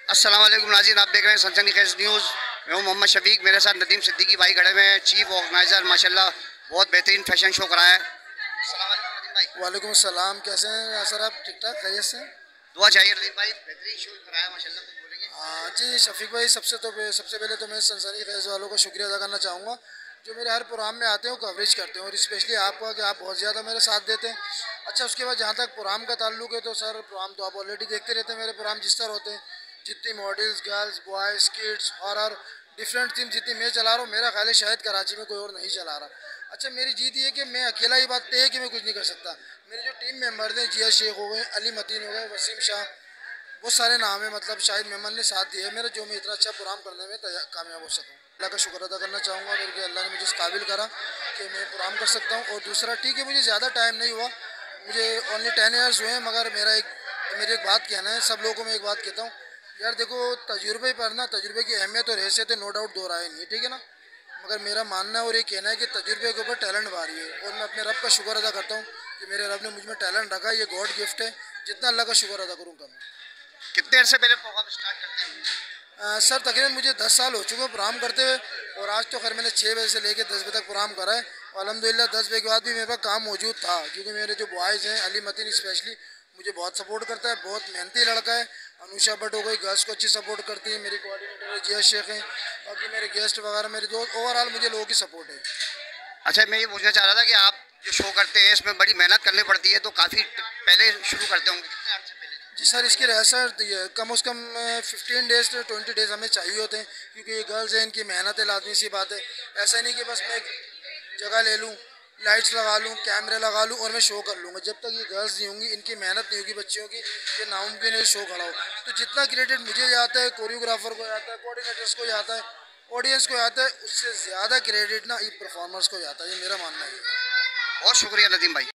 अस्सलाम वालेकुम नाज़रीन, आप देख रहे हैं सनसनी खेज न्यूज़। मैं हूँ मोहम्मद शफीक, मेरे साथ नदीम सिद्दीकी भाई खड़े हुए हैं, चीफ ऑर्गेनाइज़र। माशाल्लाह बहुत बेहतरीन फैशन शो कराया है। अस्सलाम वालेकुम नदीम भाई। वालेकुम सलाम, कैसे हैं सर आप? ठीक ठाक, खैरियत से? दुआ चाहिए नदीम भाई, बेहतरीन शो कराया माशाल्लाह, कुछ बोलेंगे? हाँ जी शफीक भाई, सबसे पहले तो मैं सनसनी खेज वालों का शुक्रिया अदा करना चाहूँगा जो मेरे हर प्रोग्राम में आते हैं, वो कवरेज करते हैं, और स्पेशली आपका कि आप बहुत ज़्यादा मेरे साथ देते हैं। अच्छा, उसके बाद जहाँ तक प्रोग्राम का ताल्लुक है तो सर प्रोग्राम तो आप ऑलरेडी देखते रहते हैं। मेरे प्रोग्राम जिस तरह होते हैं, जितनी models, girls, boys, kids, horror, different theme जितनी मैं चला रहा हूँ, मेरा ख्याल है शायद कराची में कोई और नहीं चला रहा। अच्छा, मेरी जीत ये है कि मैं अकेला, ही बात तय है कि मैं कुछ नहीं कर सकता। मेरे जो टीम मेंबर हैं, जिया शेख हो गए, अली मतीन हो गए, वसीम शाह, बहुत सारे नाम है, मतलब शायद मेमन ने साथ दिया है मेरा, जो मैं इतना अच्छा प्रोग्राम करने में कामयाब हो सकूँ। अल्लाह का शुक्र अदा करना चाहूँगा मेरे कि अल्लाह ने मुझे इस काबिल करा कि मैं प्रोग्राम कर सकता हूँ। और दूसरा, ठीक है मुझे ज़्यादा टाइम नहीं हुआ, मुझे ओनली 10 ईयर्स हुए हैं, मगर मेरी एक बात कहना है, सब लोगों को मैं एक बात कहता हूँ यार, देखो तजुर्बे पर ना, तजुर्बे की अहमियत और हैसियत है, नो डाउट दो राय नहीं, ठीक है ना। मगर मेरा मानना है और ये कहना है कि तजुर्बे के ऊपर टैलेंट भारी है, और मैं अपने रब का शुक्र अदा करता हूँ कि मेरे रब ने मुझ में टैलेंट रखा, ये गॉड गिफ्ट है। जितना अल्लाह का शुक्र अदा करूँ कम। कितने देर से पहले प्रोग्राम स्टार्ट करते हैं? सर तकरीबन मुझे 10 साल हो चुके हैं प्रोग्राम करते हुए, और आज तो खैर मैंने 6 बजे से लेकर 10 बजे तक प्रोग्राम करा है। और अल्हम्दुलिल्लाह 10 बजे के बाद भी मेरे पास काम मौजूद था, क्योंकि मेरे जो बॉयज़ हैं, अली मतीन स्पेशली मुझे बहुत सपोर्ट करता है, बहुत मेहनती लड़का है। अनुषा भट्ट हो गई, गर्ल्स को अच्छी सपोर्ट करती है, मेरी कोऑर्डिनेटर है जिया शेख हैं, बाकी मेरे गेस्ट वगैरह, मेरे दोस्त, ओवरऑल मुझे लोगों की सपोर्ट है। अच्छा, मैं ये पूछना चाह रहा था कि आप जो शो करते हैं इसमें बड़ी मेहनत करनी पड़ती है, तो काफ़ी पहले शुरू करते होंगे, कितने अर्से पहले? जी सर, इसकी रिहर्सल कम से कम 15 डेज़ से 20 डेज़ हमें चाहिए होते हैं, क्योंकि ये गर्ल्स हैं, इनकी मेहनत है, लाजमी सी बात है। ऐसा नहीं कि बस मैं एक जगह ले लूँ, लाइट्स लगा लूँ, कैमरे लगा लूँ और मैं शो कर लूँगा। जब तक ये गर्ल्स नहीं होंगी, इनकी मेहनत नहीं होगी बच्चियों की, ये नामुमकिन है शो खड़ा हो। तो जितना क्रेडिट मुझे जाता है, कोरियोग्राफर को जाता है, कोऑर्डिनेटर्स को जाता है, ऑडियंस को जाता है, उससे ज़्यादा क्रेडिट ना ये परफॉर्मर्स को जाता है, ये मेरा मानना है। बहुत शुक्रिया नदीम भाई।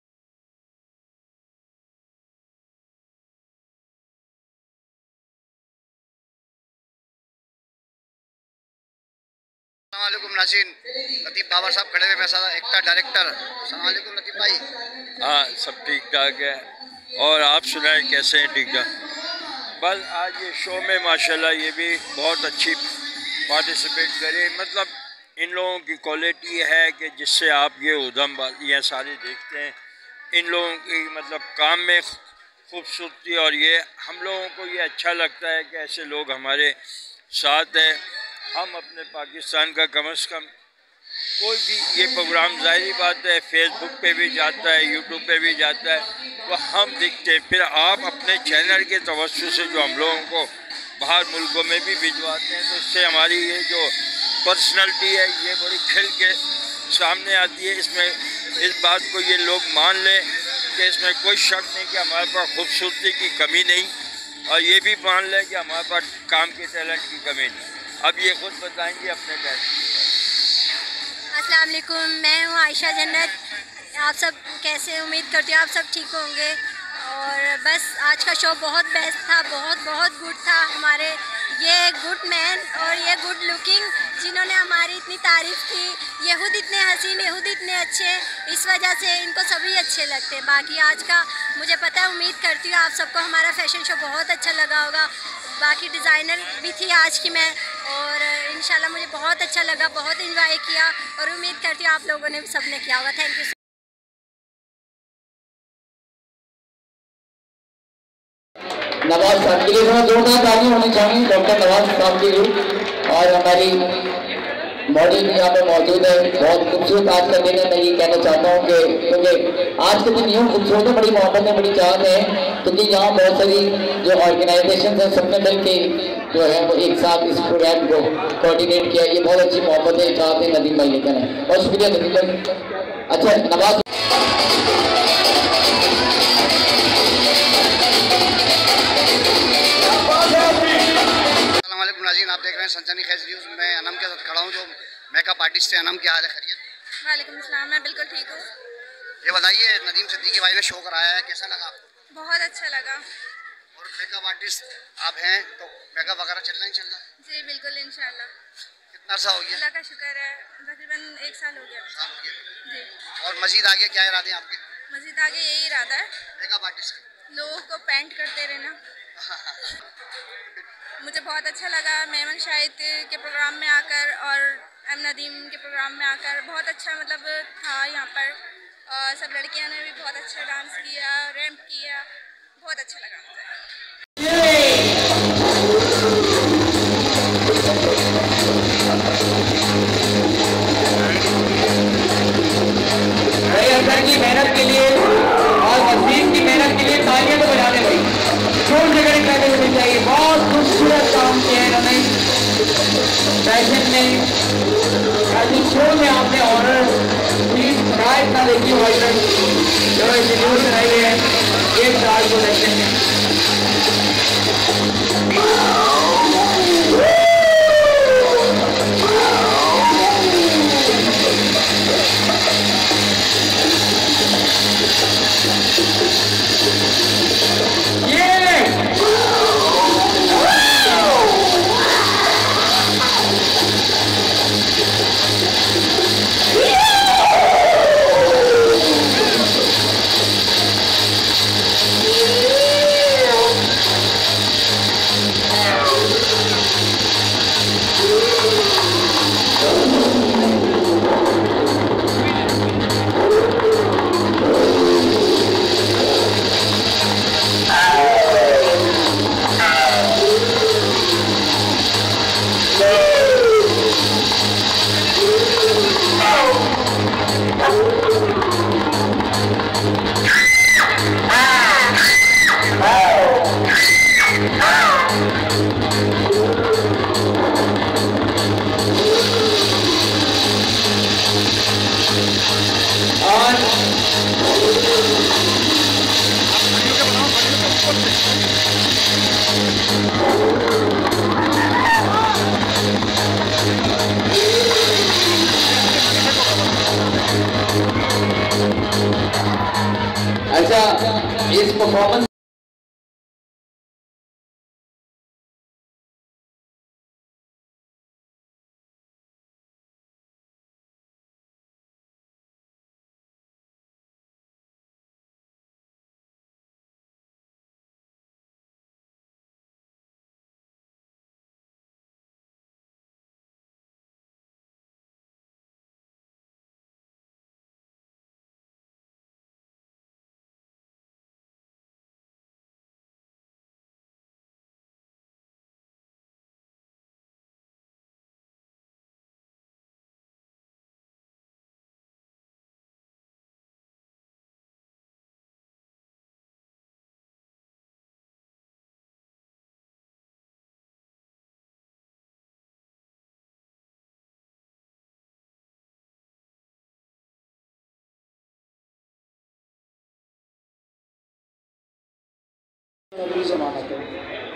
अस्सलाम वालेकुम नाज़रीन, लतीफ़ बाबर साहब खड़े हुए, मेरे साथ एक्टर डायरेक्टर। अस्सलाम वालेकुम लतीफ़ भाई। हाँ, सब ठीक ठाक है। और आप सुनाए कैसे हैं? ठीक ठाक। बस आज ये शो में माशाल्लाह ये भी बहुत अच्छी पार्टिसिपेट करे, मतलब इन लोगों की क्वालिटी है कि जिससे आप ये उधम बाजियाँ सारी देखते हैं, इन लोगों की मतलब काम में खूबसूरती, और ये हम लोगों को ये अच्छा लगता है कि ऐसे लोग हमारे साथ हैं। हम अपने पाकिस्तान का कम से कम कोई भी ये प्रोग्राम, ज़ाहिर बात है फेसबुक पे भी जाता है, यूट्यूब पे भी जाता है, तो हम दिखते हैं। फिर आप अपने चैनल के तवज्जो से जो हम लोगों को बाहर मुल्कों में भी भिजवाते हैं, तो इससे हमारी ये जो पर्सनैलिटी है ये बड़ी खिल के सामने आती है। इसमें इस बात को ये लोग मान लें कि इसमें कोई शक नहीं कि हमारे पास खूबसूरती की कमी नहीं, और ये भी मान लें कि हमारे पास काम के टैलेंट की कमी नहीं। अब ये खुद बताएंगे अपने टैलेंट। अस्सलाम वालेकुम, मैं हूँ आयशा जन्नत। आप सब कैसे? उम्मीद करती हूँ आप सब ठीक होंगे। और बस आज का शो बहुत बेस्ट था, बहुत बहुत गुड था। हमारे ये गुड मैन और ये गुड लुकिंग जिन्होंने हमारी इतनी तारीफ़ की, ये खुद इतने हसीन, ये खुद इतने अच्छे, इस वजह से इनको सभी अच्छे लगते हैं। बाकी आज का मुझे पता है, उम्मीद करती हूँ आप सबको हमारा फैशन शो बहुत अच्छा लगा होगा। बाकी डिज़ाइनर भी थी आज की मैं, और इंशाल्लाह मुझे बहुत अच्छा लगा, बहुत एंजॉय किया, और उम्मीद करती हूँ आप लोगों ने भी सबने किया होगा। Thank you. नवाज साहब के लिए जोरदार ताली होनी चाहिए, डॉक्टर नवाज साहब के लिए। और हमारी मॉडल भी यहाँ पे मौजूद है, बहुत खूबसूरत आज का दिन है। मैं ये कहना चाहता हूँ कि क्योंकि आज के दिन यूँ खूबसूरत है, बड़ी मोहब्बत है, बड़ी चाहत है, क्योंकि यहाँ बहुत सारी जो ऑर्गेनाइजेशन है सबने मिल के जो है वो एक साथ इस प्रोग्राम को कोऑर्डिनेट किया। ये बहुत अच्छी मोहब्बत है, चाहत है नदीम भाई लेकर है। बहुत शुक्रिया नदीम भाई। अच्छा नवाज नाज़रीन, आप देख रहे हैं सनसनी खेज न्यूज़। मैं अनम के साथ खड़ा हूँ, जो मेकअप आर्टिस्ट है। अनम, क्या हाल है? खैरियत? वालेकुम सलाम, मैं बिल्कुल ठीक हूँ। ये बताइए, नदीम सिद्दीकी भाई ने शो कराया है, कैसा लगा आपको? बहुत अच्छा लगा। और मेकअप आर्टिस्ट आप हैं, तो मेकअप वगैरह चल रहा है इंशाल्लाह? जी बिल्कुल, इंशाल्लाह। कितना अर्सा हो गया? अल्लाह का शुक्र है, तकरीबन 1 साल हो गया। साल हो गया। जी। और मजीद आगे क्या इरादे हैं आपके? मजीद आगे यही इरादा है, मेकअप आर्टिस्ट लोगों को पेंट करते रहना। मुझे बहुत अच्छा लगा मेमन शाहिद के प्रोग्राम में आकर और एम नदीम के प्रोग्राम में आकर। बहुत अच्छा मतलब था यहाँ पर, और सब लड़कियों ने भी बहुत अच्छा डांस किया, रैम्प किया, बहुत अच्छा लगा मुझे। की मेहनत के लिए और वसीम की मेहनत के लिए तालियां तो बजा दे भाई, जोर से करें करने होनी चाहिए। बहुत खूबसूरत काम किया है इन्होंने फैशन में, फैशन शो में आपने ऑनर प्लीज राइट ना देखिए वाइट जो इंस्टीट्यूट से आई है एक साल को देखते हैं। अच्छा, इस परफॉर्मेंस जमानत है।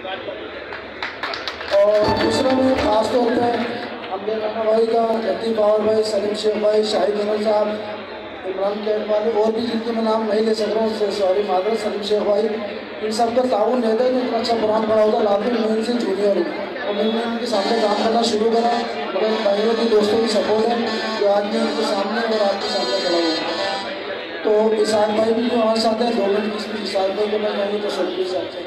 और दूसरा में खास तौर पर हमने राना भाई का, लतीफ़ बाबर भाई, सलीम शेख भाई, शाहिद अहमद साहब, इमरान कैट वाले और भी जिनके मैं नाम नहीं ले सक रहा हूँ, सॉरी मादर, सलीम शेख भाई, इन सब का ताउन रहता है। इतना अच्छा प्रोग्राम बना होता है। लाफिन मैं इनसे जूनियर हूँ और मैंने उनके सामने काम करना शुरू करा, मगर भाइयों की दोस्तों की सपोर्ट है जो आज मैं उनके सामने और आपके सामने खड़ा हूँ। तो इसाक भाई भी जो हमारे साथ है, 2 मिनट की स्पीच इसाक भाई को मैं कहूँगी तो सब कुछ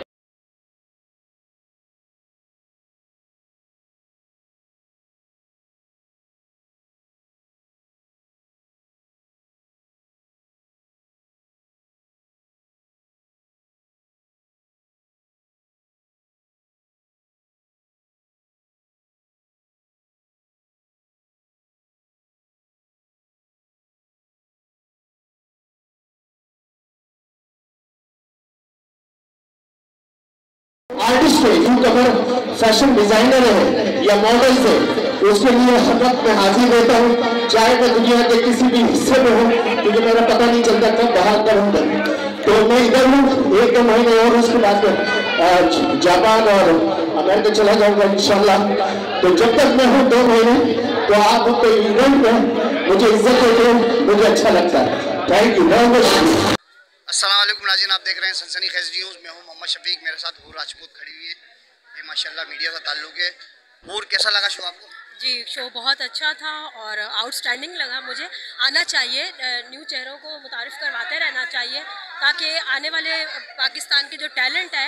आर्टिस्ट है, यूं अगर फैशन डिजाइनर है या मॉडल्स है, उसके लिए हर वक्त मैं हाजिर रहता हूँ, चाहे मैं दुनिया के किसी भी हिस्से में हूँ, क्योंकि मेरा पता नहीं चलता कब बाहर कर हूँ। तो मैं इधर हूँ 1 महीने और उसके बाद जापान और अमेरिका चला जाऊंगा इंशाल्लाह। तो जब तक मैं हूँ 2 महीने, तो आप तो इवेंट में मुझे इज्जत देते हो, मुझे अच्छा लगता है। Thank you very much. अस्सलाम वालेकुम नाज़रीन, आप देख रहे हैं सनसनी खेज न्यूज़। मैं हूं मोहम्मद शफीक, मेरे साथ हूर राजपूत खड़ी हुई है। ये माशाल्लाह मीडिया का ताल्लुक है। हूर, कैसा लगा शो आपको? जी, शो बहुत अच्छा था और आउटस्टैंडिंग लगा मुझे। आना चाहिए, न्यू चेहरों को मुतारिफ़ करवाते रहना चाहिए, ताकि आने वाले पाकिस्तान के जो टैलेंट है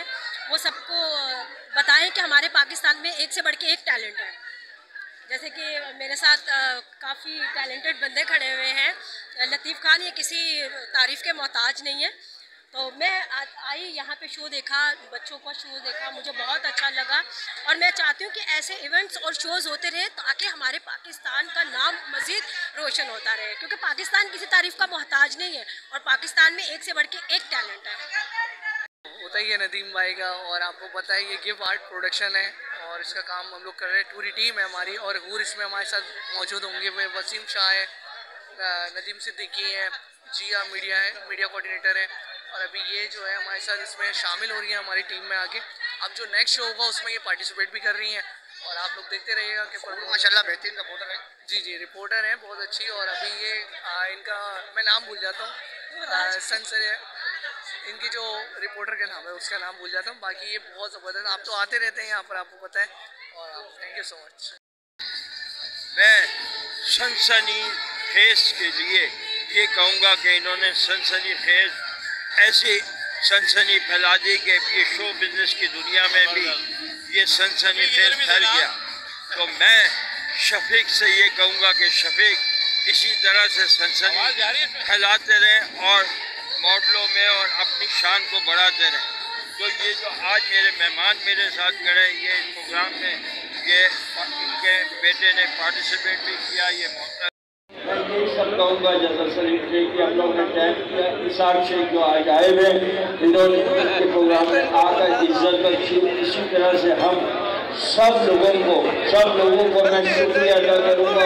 वो सबको बताएं कि हमारे पाकिस्तान में एक से बढ़ के एक टैलेंट है। जैसे कि मेरे साथ काफ़ी टैलेंटेड बंदे खड़े हुए हैं। लतीफ़ खान ये किसी तारीफ़ के मोहताज नहीं है। तो मैं आई यहाँ पे शो देखा, बच्चों का शो देखा, मुझे बहुत अच्छा लगा और मैं चाहती हूँ कि ऐसे इवेंट्स और शोज़ होते रहे ताकि हमारे पाकिस्तान का नाम मज़ीद रोशन होता रहे, क्योंकि पाकिस्तान किसी तारीफ़ का मोहताज नहीं है और पाकिस्तान में एक से बढ़ के एक टैलेंट है। होता ही है नदीम भाई का, और आपको पता है ये गिव आर्ट प्रोडक्शन है और इसका काम हम लोग कर रहे हैं। पूरी टीम है हमारी और हूर इसमें हमारे साथ मौजूद होंगे। वे वसीम शाह है, नदीम सिद्दीकी है, जिया मीडिया है, मीडिया कोऑर्डिनेटर है, और अभी ये जो है हमारे साथ इसमें शामिल हो रही है हमारी टीम में आगे। अब जो नेक्स्ट शो होगा उसमें ये पार्टिसिपेट भी कर रही हैं और आप लोग देखते रहिएगा कि माशाल्लाह बेहतरीन रिपोर्टर है। जी रिपोर्टर हैं बहुत अच्छी। और अभी ये इनका मैं नाम भूल जाता हूँ, सनसरी है इनकी जो रिपोर्टर का नाम है, उसका नाम भूल जाता हूँ। बाकी ये बहुत ज़बरदस्त, आप तो आते रहते हैं यहाँ पर, आपको पता है। और थैंक यू सो मच। मैं सनसनी खेज के लिए ये कहूँगा कि इन्होंने सनसनी खेज ऐसी सनसनी फैला दी कि ये शो बिज़नेस की दुनिया में भी ये सनसनी खेज फैल गया। तो मैं शफीक से ये कहूँगा कि शफीक इसी तरह से सनसनी फैलाते रहें और मॉडलों में और अपनी शान को बढ़ाते रहें। तो ये जो आज मेरे मेहमान मेरे साथ खड़े, ये प्रोग्राम में ये इनके बेटे ने पार्टिसिपेट भी किया। ये मौका मैं यही सब कहूँगा जैसा शरीफ शेख कि हम लोग ने टाइम किया, इसाक शेख जो आज आए हुए इन्होंने के प्रोग्राम में आकर इज्जत बख्शी। इसी तरह से हम सब लोगों को मैं शुक्रिया अदा करूँगा।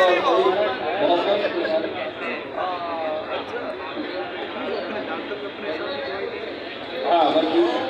और हाँ